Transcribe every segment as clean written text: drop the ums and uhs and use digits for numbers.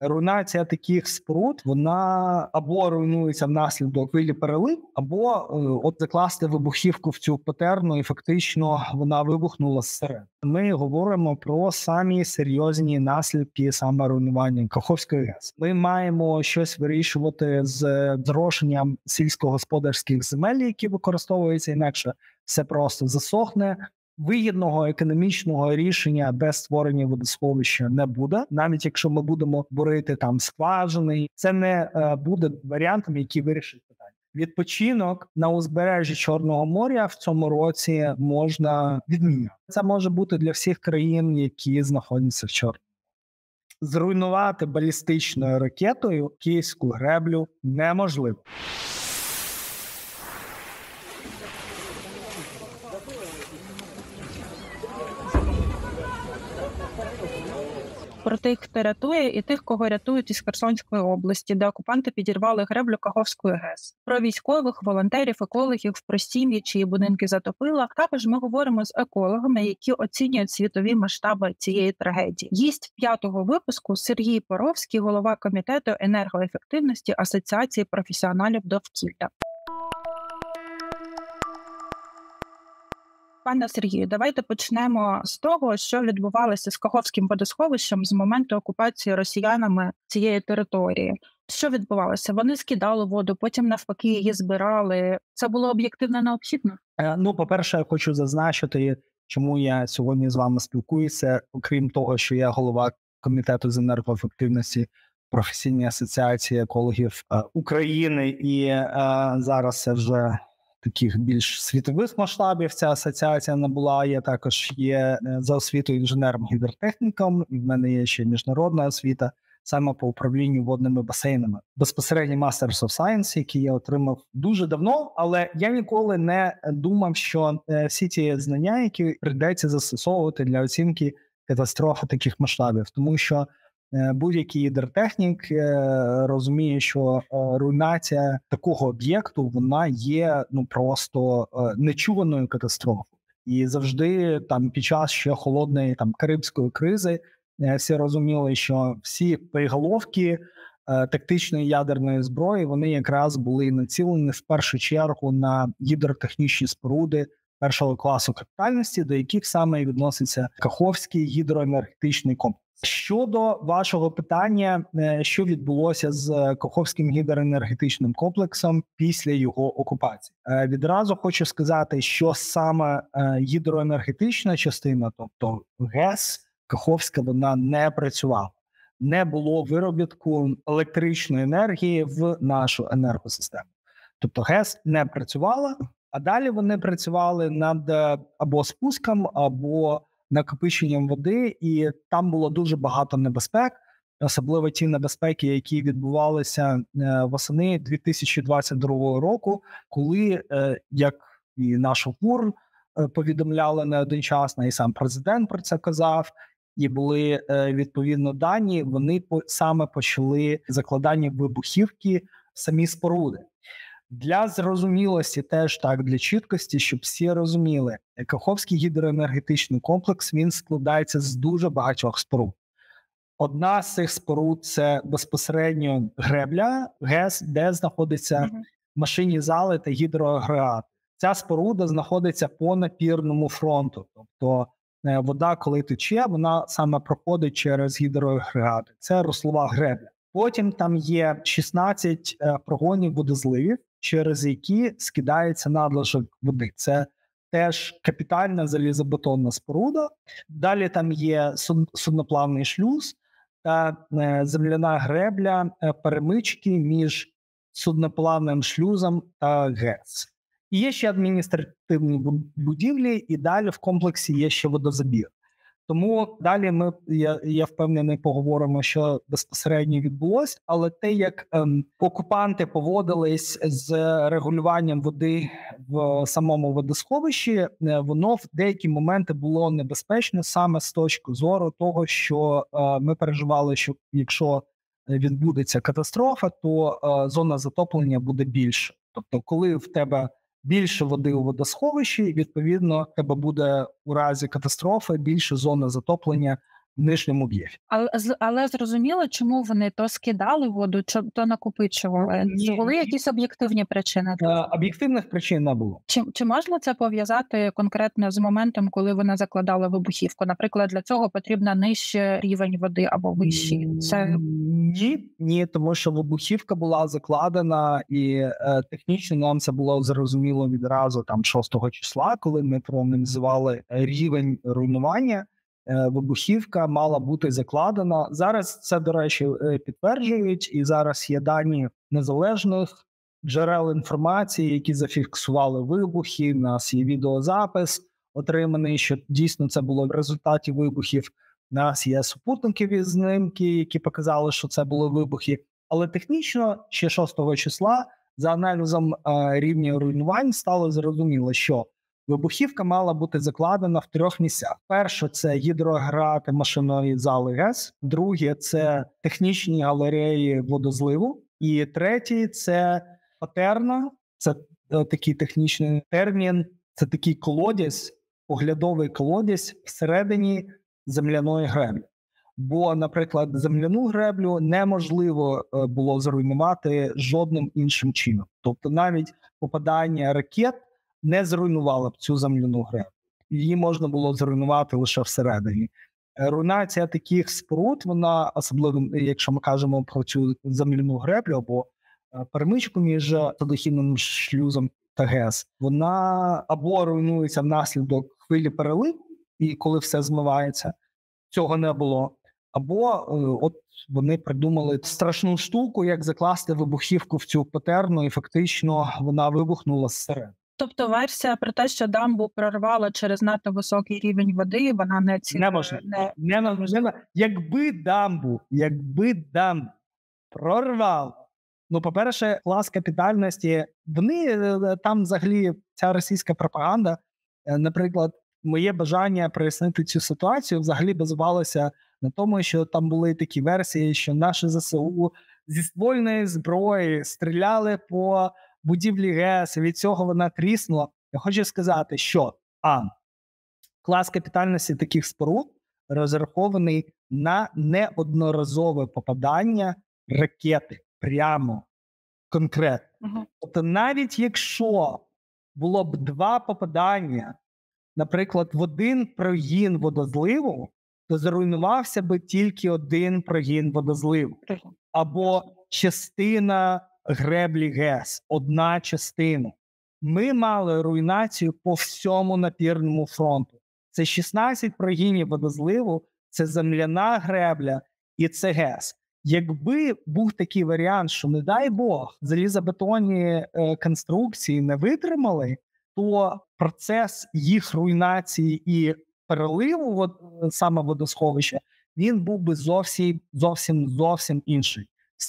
Руйнація таких споруд, вона або руйнується внаслідок хвилі перелив, або от закласти вибухівку в цю патерну і фактично вона вибухнула зсередини. Ми говоримо про самі серйозні наслідки саме руйнування Каховської ГЕС. Ми маємо щось вирішувати з зрошенням сільськогосподарських земель, які використовуються, інакше все просто засохне. Вигідного економічного рішення без створення водосховища не буде. Навіть якщо ми будемо бурити там скважини, це не буде варіантом, який вирішить питання. Відпочинок на узбережжі Чорного моря в цьому році можна відміняти. Це може бути для всіх країн, які знаходяться в Чорному. Зруйнувати балістичною ракетою Київську греблю неможливо. Про тих, хто рятує, і тих, кого рятують із Херсонської області, де окупанти підірвали греблю Каховської ГЕС. Про військових, волонтерів, екологів, про сім'ї, чиї будинки затопило. Також ми говоримо з екологами, які оцінюють світові масштаби цієї трагедії. Гість 5-го випуску Сергій Поровський, голова комітету енергоефективності Асоціації професіоналів довкілля. Пане Сергію, давайте почнемо з того, що відбувалося з Каховським водосховищем з моменту окупації росіянами цієї території. Що відбувалося? Вони скидали воду, потім навпаки її збирали. Це було об'єктивно необхідно? По-перше, я хочу зазначити, чому я сьогодні з вами спілкуюся, окрім того, що я голова комітету з енергоефективності професійної асоціації екологів України, і зараз це вже таких більш світових масштабів ця асоціація набула. Я також є за освітою інженером-гідротехніком, і в мене є ще міжнародна освіта саме по управлінню водними басейнами. Безпосередньо Masters of Science, який я отримав дуже давно, але я ніколи не думав, що всі ті знання, які прийдеться застосовувати для оцінки катастрофи таких масштабів. Тому що будь-який гідротехнік розуміє, що руйнація такого об'єкту, вона є просто нечуваною катастрофою. І завжди там під час ще холодної Карибської кризи всі розуміли, що всі боєголовки тактичної ядерної зброї, вони якраз були націлені в першу чергу на гідротехнічні споруди першого класу капітальності, до яких саме і відноситься Каховський гідроенергетичний комплекс. Щодо вашого питання, що відбулося з Каховським гідроенергетичним комплексом після його окупації. Відразу хочу сказати, що саме гідроенергетична частина, тобто ГЕС, Каховська, вона не працювала. Не було виробітку електричної енергії в нашу енергосистему. Тобто ГЕС не працювала, а далі вони працювали над або спуском, або накопиченням води, і там було дуже багато небезпек, особливо ті небезпеки, які відбувалися восени 2022 року, коли, як і наш ГУР повідомляли неодночасно, і сам президент про це казав, і були відповідно дані, вони саме почали закладання вибухівки в самі споруди. Для зрозумілості теж так, для чіткості, щоб всі розуміли, Каховський гідроенергетичний комплекс, він складається з дуже багатьох споруд. Одна з цих споруд – це безпосередньо гребля, ГЕС, де знаходяться машинні зали та гідроагрегати. Ця споруда знаходиться по напірному фронту, тобто вода, коли тече, вона саме проходить через гідроагрегати. Це руслова гребля. Потім там є 16 прогонів водозливів, через які скидається надлишок води. Це теж капітальна залізобетонна споруда. Далі там є судноплавний шлюз та земляна гребля перемички між судноплавним шлюзом та ГЕС. І є ще адміністративні будівлі, і далі в комплексі є ще водозабір. Тому далі я впевнений, поговоримо, що безпосередньо відбулося, але те, як окупанти поводились з регулюванням води в самому водосховищі, воно в деякі моменти було небезпечно саме з точки зору того, що ми переживали, що якщо відбудеться катастрофа, то зона затоплення буде більше. Тобто, коли в тебе більше води у водосховищі, відповідно, тебе буде у разі катастрофи більше зона затоплення в нижньому об'єкті. Але зрозуміло, чому вони то скидали воду, то накопичували? Були якісь об'єктивні причини? Об'єктивних причин не було. Чи можна це пов'язати конкретно з моментом, коли вона закладала вибухівку? Наприклад, для цього потрібно нижче рівень води або вищий? Ні, тому що вибухівка була закладена, і технічно нам це було зрозуміло відразу 6 числа, коли ми проаналізували рівень руйнування. Вибухівка мала бути закладена. Зараз це, до речі, підтверджують, і зараз є дані незалежних джерел інформації, які зафіксували вибухи. У нас є відеозапис отриманий, що дійсно це було в результаті вибухів. У нас є супутникові знімки, які показали, що це були вибухи. Але технічно ще 6 числа за аналізом рівня руйнувань стало зрозуміло, що вибухівка мала бути закладена в 3 місцях. Перше – це гідроагрегати машинної зали ГЕС. Друге – це технічні галереї водозливу. І третє – це патерна. Це такий технічний термін. Це такий колодязь, оглядовий колодязь всередині земляної греблі. Бо, наприклад, земляну греблю неможливо було зруйнувати жодним іншим чином. Тобто навіть попадання ракет не зруйнувало б цю земляну греблю. Її можна було зруйнувати лише всередині. Руйнація таких споруд, вона, особливо, якщо ми кажемо про цю земляну греблю або перемичку між садохідним шлюзом та ГЕС, вона або руйнується внаслідок хвилі переливу, і коли все змивається, цього не було, або от вони придумали страшну штуку, як закласти вибухівку в цю патерну, і фактично вона вибухнула зсередини. Тобто версія про те, що дамбу прорвало через надто високий рівень води, вона неможливо. Якби дамбу прорвало, по-перше, клас капітальності, вони там взагалі, ця російська пропаганда, наприклад, моє бажання прояснити цю ситуацію взагалі базувалося на тому, що там були такі версії, що наші ЗСУ зі ствольної зброї стріляли по будівлі ГЕС, і від цього вона тріснула. Я хочу сказати, що клас капітальності таких споруд розрахований на неодноразове попадання ракети прямо, конкретно. Тобто навіть якщо було б 2 попадання, наприклад, в один прогін водозливу, то зруйнувався би тільки один прогін водозливу. Або частина греблі ГЕС, одна частина. Ми мали руйнацію по всьому напірному фронту. Це 16 прогінів водозливу, це земляна гребля і це ГЕС. Якби був такий варіант, що, не дай Бог, залізобетонні конструкції не витримали, то процес їх руйнації і переливу саме водосховища, він був би зовсім інший.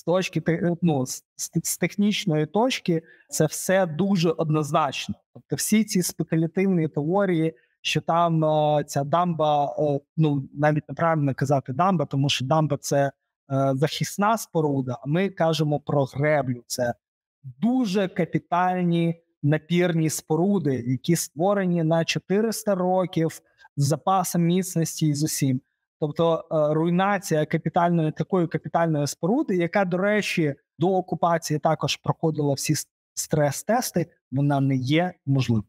З технічної точки це все дуже однозначно. Тобто всі ці спекулятивні теорії, що там ця дамба, навіть неправильно казати дамба, тому що дамба – це захисна споруда, а ми кажемо про греблю. Це дуже капітальні напірні споруди, які створені на 400 років з запасом міцності і з усім. Тобто руйнація такої капітальної споруди, яка, до речі, до окупації також проходила всі стрес-тести, вона не є можливою.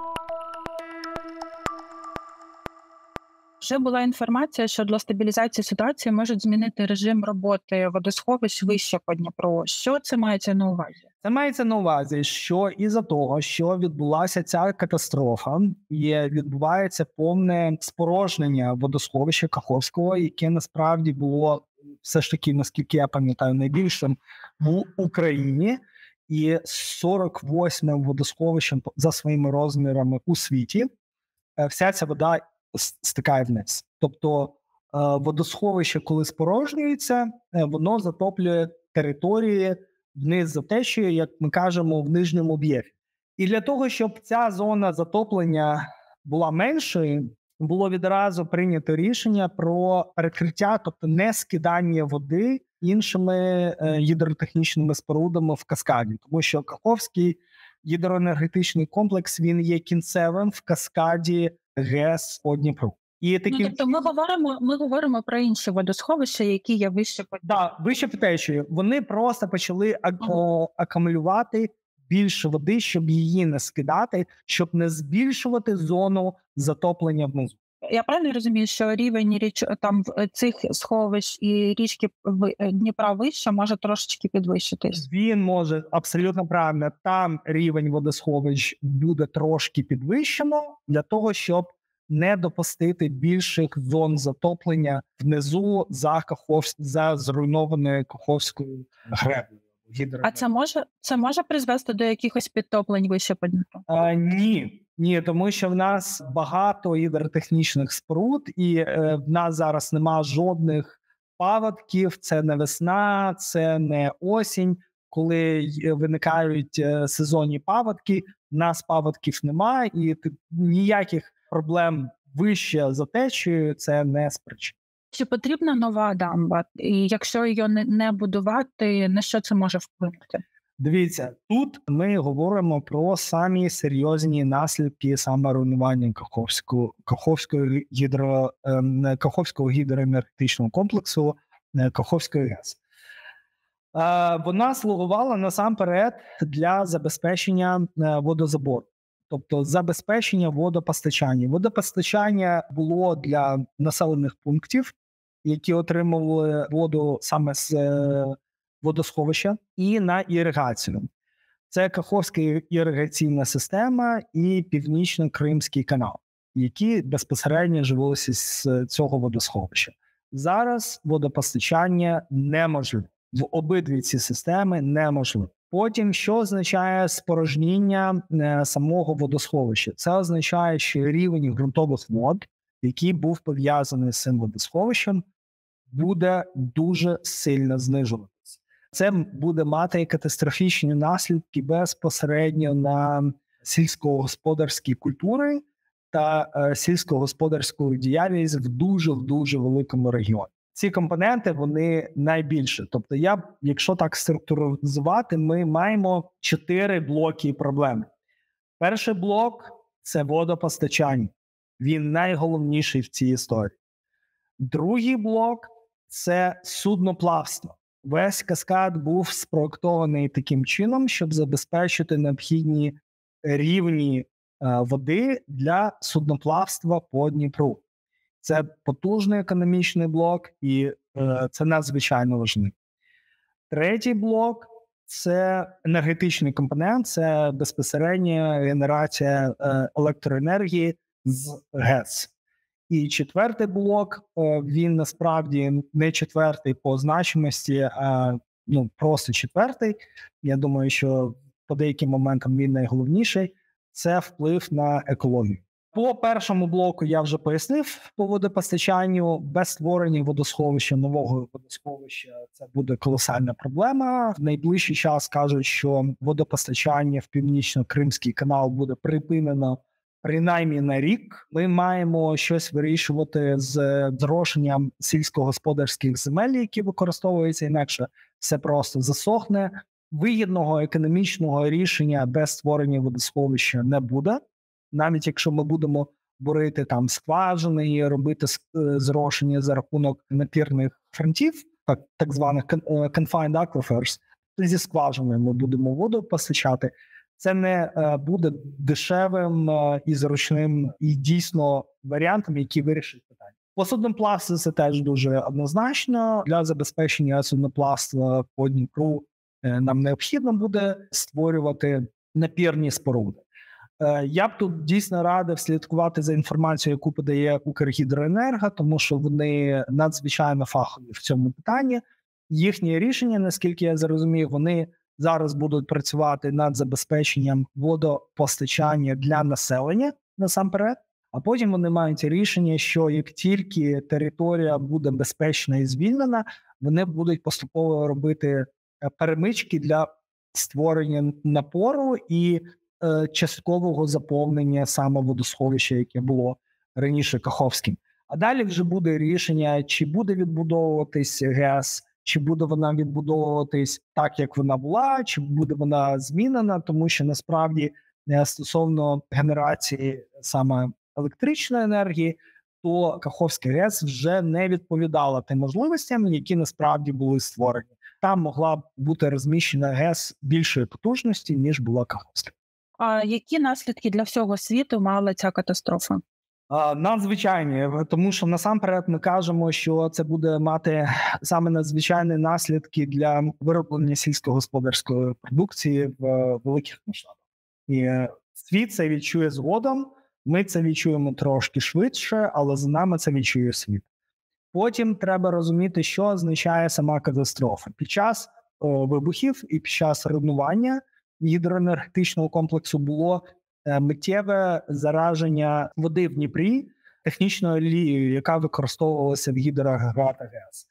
Вже була інформація, що для стабілізації ситуації можуть змінити режим роботи водосховищ вище по Дніпру. Що це мається на увазі? Це мається на увазі, що із-за того, що відбулася ця катастрофа, і відбувається повне спорожнення водосховища Каховського, яке насправді було все ж таки, наскільки я пам'ятаю, найбільшим в Україні, і 48-м водосховищем за своїми розмірами у світі. Вся ця вода стикає вниз. Тобто водосховище, коли спорожнюється, воно затоплює території вниз за течією, як ми кажемо, в нижньому об'єкті. І для того, щоб ця зона затоплення була меншою, було відразу прийнято рішення про перекриття, тобто не скидання води іншими гідротехнічними спорудами в каскаді. Тому що Каховський гідроенергетичний комплекс, він є кінцевим в каскаді ГЕС по Дніпру. І таким... Тобто ми говоримо про інші водосховища, які є вище по вище по течії. Вони просто почали акумулювати більше води, щоб її не скидати, щоб не збільшувати зону затоплення внизу. Я правильно розумію, що рівень цих сховищ і річки Дніпра вище може трошечки підвищитись? Він може, абсолютно правильно, там рівень водосховищ буде трошки підвищено для того, щоб не допустити більших зон затоплення внизу за зруйнованою Каховською греблею. А це може призвести до якихось підтоплень вище по Дніпру? Ні, тому що в нас багато гідротехнічних споруд, і в нас зараз нема жодних паводків, це не весна, це не осінь, коли виникають сезонні паводки, в нас паводків немає, і ніяких проблем вище за течією це не спричинить. Чи потрібна нова дамба? І якщо її не будувати, на що це може вплинути? Дивіться, тут ми говоримо про самі серйозні наслідки саме руйнування Каховського гідроенергетичного комплексу Каховської ГЕС. Вона слугувала насамперед для забезпечення водозабору, тобто забезпечення водопостачання. Водопостачання було для населених пунктів, які отримували воду саме з водосховища, і на іригацію. Це Каховська іригаційна система і Північно-Кримський канал, які безпосередньо живилися з цього водосховища. Зараз водопостачання неможливе. В обидві ці системи неможливо. Потім, що означає спорожніння самого водосховища? Це означає, що рівень ґрунтових вод, який був пов'язаний з цим водосховищем, буде дуже сильно знижуватися. Це буде мати катастрофічні наслідки безпосередньо на сільськогосподарські культури та сільськогосподарську діяльність в дуже великому регіоні. Ці компоненти, вони найбільше. Тобто, якщо так структуризувати, ми маємо 4 блоки проблем. Перший блок – це водопостачання. Він найголовніший в цій історії. Другий блок – це судноплавство. Весь каскад був спроектований таким чином, щоб забезпечити необхідні рівні води для судноплавства по Дніпру. Це потужний економічний блок, і це надзвичайно важливо. Третій блок – це енергетичний компонент, це безпосередня генерація електроенергії з ГЕС. І четвертий блок, він насправді не четвертий по значимості, а просто четвертий. Я думаю, що по деяким моментам він найголовніший – це вплив на екологію. По першому блоку я вже пояснив по водопостачанню. Без створення водосховища, нового водосховища, це буде колосальна проблема. В найближчий час кажуть, що водопостачання в Північно-Кримський канал буде припинено принаймні на рік. Ми маємо щось вирішувати з зрошенням сільськогосподарських земель, які використовуються, інакше все просто засохне. Вигідного економічного рішення без створення водосховища не буде. Навіть якщо ми будемо бурити там скважини і робити зрошення за рахунок напірних фронтів, так званих confined aquifers, зі скважинами ми будемо воду постачати, це не буде дешевим і зручним і дійсно варіантом, який вирішить питання. По судноплавству це теж дуже однозначно. Для забезпечення судноплавства по Дніпру нам необхідно буде створювати напірні споруди. Я б тут дійсно радив слідкувати за інформацією, яку подає Укргідроенерго, тому що вони надзвичайно фахові в цьому питанні. Їхні рішення, наскільки я зрозумів, вони зараз будуть працювати над забезпеченням водопостачання для населення насамперед, а потім вони мають рішення, що як тільки територія буде безпечна і звільнена, вони будуть поступово робити перемички для створення напору і часткового заповнення саме водосховища, яке було раніше Каховським. А далі вже буде рішення, чи буде відбудовуватись ГЕС, чи буде вона відбудовуватись так, як вона була, чи буде вона змінена, тому що насправді стосовно генерації саме електричної енергії, то Каховська ГЕС вже не відповідала тим можливостям, які насправді були створені. Там могла б бути розміщена ГЕС більшої потужності, ніж була Каховська. А які наслідки для всього світу мала ця катастрофа? Надзвичайні, тому що насамперед ми кажемо, що це буде мати саме надзвичайні наслідки для вироблення сільськогосподарської продукції в великих масштабах. І світ це відчує згодом, ми це відчуємо трошки швидше, але за нами це відчує світ. Потім треба розуміти, що означає сама катастрофа. Під час вибухів і під час руйнування гідроенергетичного комплексу було миттєве зараження води в Дніпрі технічною олією, яка використовувалася в гідроагрегатах ГЕС.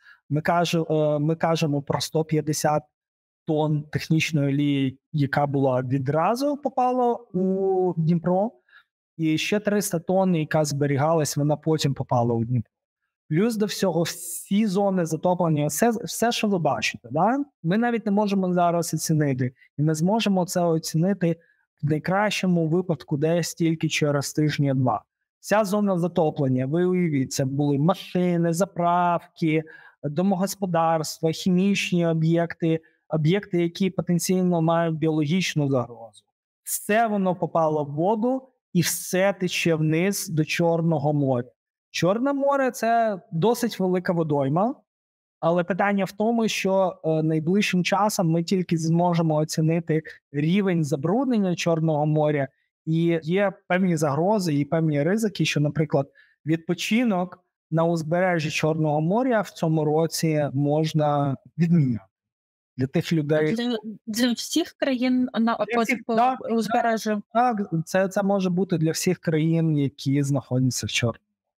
Ми кажемо про 150 тонн технічної олії, яка була відразу попала у Дніпро, і ще 300 тонн, яка зберігалась, вона потім попала у Дніпро. Плюс до всього всі зони затоплення, все, що ви бачите. Да? Ми навіть не можемо зараз оцінити. І не зможемо це оцінити в найкращому випадку десь тільки через тижня-два. Ця зона затоплення, ви уявіть, це були машини, заправки, домогосподарства, хімічні об'єкти, які потенційно мають біологічну загрозу. Все воно попало в воду і все тече вниз до Чорного моря. Чорне море – це досить велика водойма, але питання в тому, що найближчим часом ми тільки зможемо оцінити рівень забруднення Чорного моря, і є певні загрози і певні ризики, що, наприклад, відпочинок на узбережжі Чорного моря в цьому році можна відміняти. Для тих людей... Для всіх країн на узбережжі? Так, це може бути для всіх країн, які знаходяться в Чорному.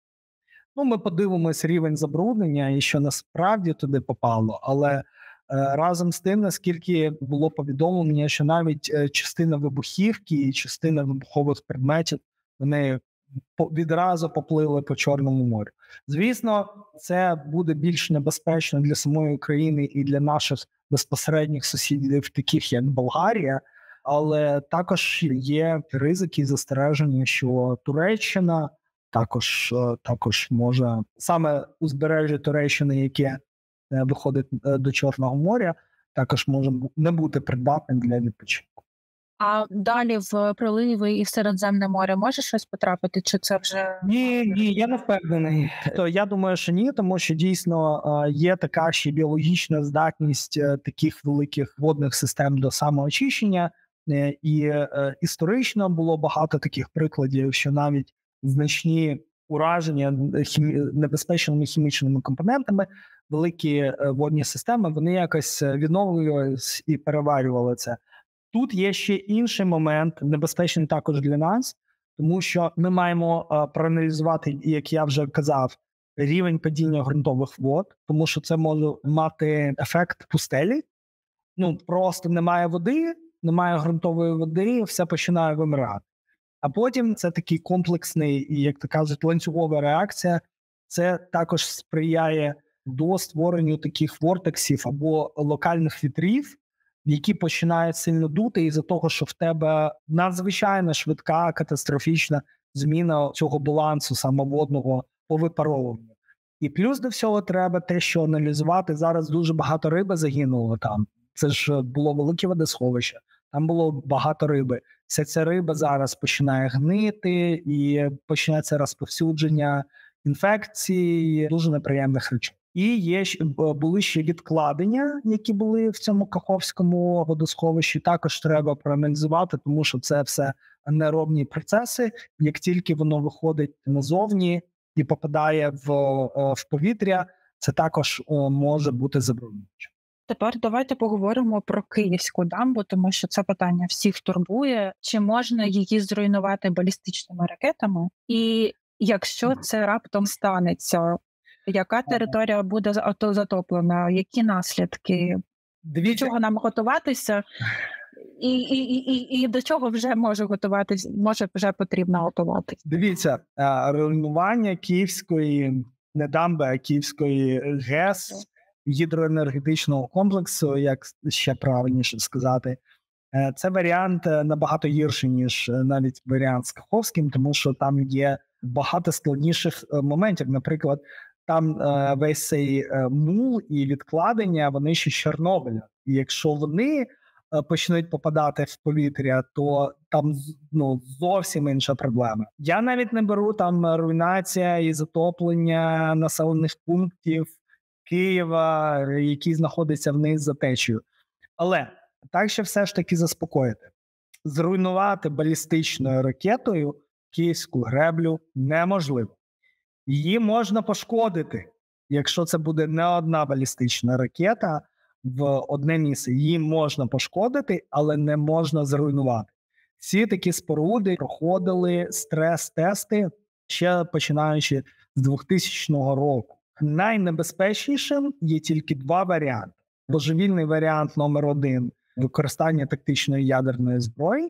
Ми подивимось рівень забруднення і що насправді туди попало, але разом з тим, наскільки було повідомлення, що навіть частина вибухівки і частина вибухових предметів, вони відразу поплили по Чорному морю. Звісно, це буде більш небезпечно для самої України і для наших безпосередніх сусідів, таких як Болгарія, але також є ризики і застереження, що Туреччина також може, саме узбережжя Туреччини, яке виходить до Чорного моря, також може не бути придатним для відпочинку. А далі в проливи і в Середземне море може щось потрапити, чи це вже... Ні, я не впевнений. Я думаю, що ні, тому що дійсно є така ще біологічна здатність таких великих водних систем до самоочищення, і історично було багато таких прикладів, що навіть значні ураження небезпечними хімічними компонентами, великі водні системи, вони якось відновлювалися і переварювали це. Тут є ще інший момент, небезпечний також для нас, тому що ми маємо проаналізувати, як я вже казав, рівень падіння ґрунтових вод, тому що це може мати ефект пустелі. Просто немає води, немає ґрунтової води, все починає вимирати. А потім це такий комплексний, і, як то кажуть, ланцюгова реакція. Це також сприяє до створенню таких вортексів або локальних вітрів, які починають сильно дути із-за того, що в тебе надзвичайно швидка, катастрофічна зміна цього балансу самоводного по випаровуванню. І плюс до всього треба те, що аналізувати. Зараз дуже багато риби загинуло там. Це ж було велике водосховище. Там було багато риби. Вся ця риба зараз починає гнити і починається розповсюдження інфекцій, дуже неприємних речей. І були ще відкладення, які були в цьому Каховському водосховищі. Також треба проаналізувати, тому що це все анаеробні процеси. Як тільки воно виходить назовні і попадає в повітря, це також може бути забруднюючим. Тепер давайте поговоримо про Київську дамбу, тому що це питання всіх турбує. Чи можна її зруйнувати балістичними ракетами? І якщо це раптом станеться, яка територія буде затоплена? Які наслідки? До чого нам готуватися? І до чого вже може вже потрібно готуватися? Дивіться, руйнування Київської, не дамби, а Київської ГЕС, гідроенергетичного комплексу, як ще правильніше сказати, це варіант набагато гірший, ніж навіть варіант з Каховським, тому що там є багато складніших моментів. Наприклад, там весь цей мул і відкладення, вони ще з Чорнобиля. І якщо вони почнуть попадати в повітря, то там зовсім інша проблема. Я навіть не беру там руйнація і затоплення населених пунктів Києва, які знаходяться вниз за течією. Але так ще все ж таки заспокоїти. Зруйнувати балістичною ракетою Київську греблю неможливо. Її можна пошкодити, якщо це буде не одна балістична ракета в одне місце. Її можна пошкодити, але не можна зруйнувати. Всі такі споруди проходили стрес-тести ще починаючи з 2000 року. Найнебезпечнішим є тільки два варіанти. Божевільний варіант номер 1 – використання тактичної ядерної зброї.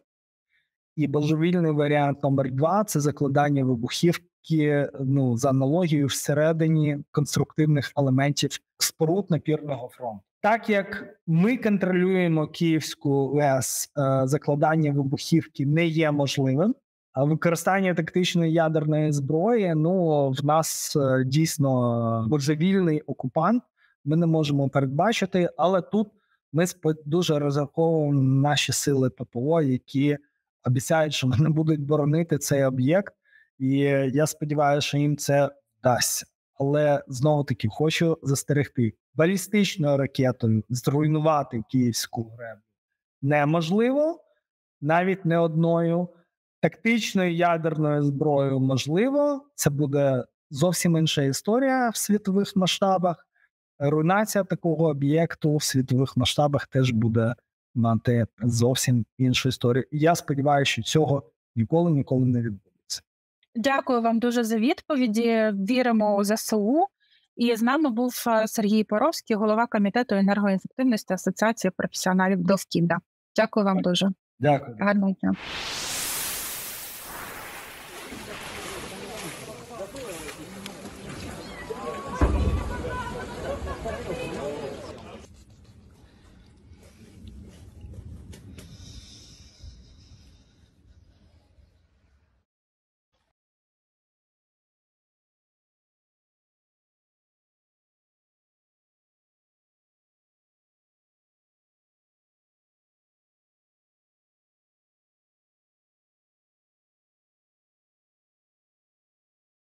І божевільний варіант номер 2 – це закладання вибухівки, за аналогією, всередині конструктивних елементів споруд напірного фронту. Так як ми контролюємо Київську ГЕС, закладання вибухівки не є можливим, а використання тактичної ядерної зброї, в нас дійсно божевільний окупант, ми не можемо передбачити, але тут ми дуже розраховуємо наші сили ППО, які обіцяють, що вони будуть боронити цей об'єкт, і я сподіваюся, що їм це вдасться. Але, знову-таки, хочу застерегти. Балістичною ракетою зруйнувати Київську греблю неможливо, навіть не одною. Тактичною ядерною зброєю можливо. Це буде зовсім інша історія в світових масштабах. Руйнація такого об'єкту в світових масштабах теж буде мати зовсім іншу історію. І я сподіваюся, що цього ніколи не відбудеться. Дякую вам дуже за відповіді. Віримо у ЗСУ. І з нами був Сергій Поровський, голова Комітету енергоефективності Асоціації професіоналів довкілля. Дякую вам дуже. Дякую. Гарного дня.